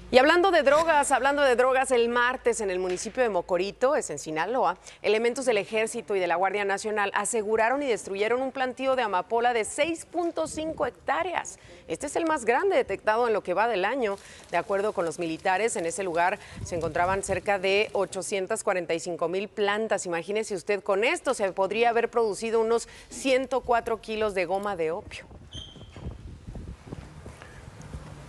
Y hablando de drogas, el martes en el municipio de Mocorito, es en Sinaloa, elementos del Ejército y de la Guardia Nacional aseguraron y destruyeron un plantío de amapola de 6.5 hectáreas. Este es el más grande detectado en lo que va del año. De acuerdo con los militares, en ese lugar se encontraban cerca de 845,000 plantas. Imagínese usted, con esto se podría haber producido unos 104 kilos de goma de opio.